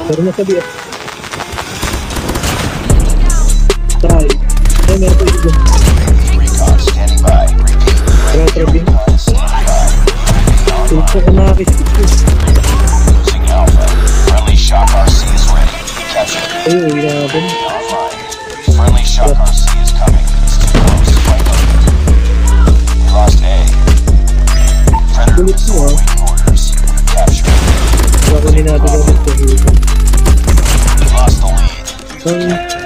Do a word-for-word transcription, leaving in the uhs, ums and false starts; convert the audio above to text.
Pero nasa B F. Tayo. Ay, meron ko ito. Recon standing by. Repeat. Retrobin. Recon standing by. Tulsa ko nakakisip ko. Losing Alpha. Friendly Shock R C is ready. Capture. Ay, uwi na natin. Online. Friendly Shock R C is coming. It's too close. Fight over. We lost A. Predator Ulit missile mo, ah. waiting orders. Capture. Kakunin natin ang gusto. We lost the lead. Ang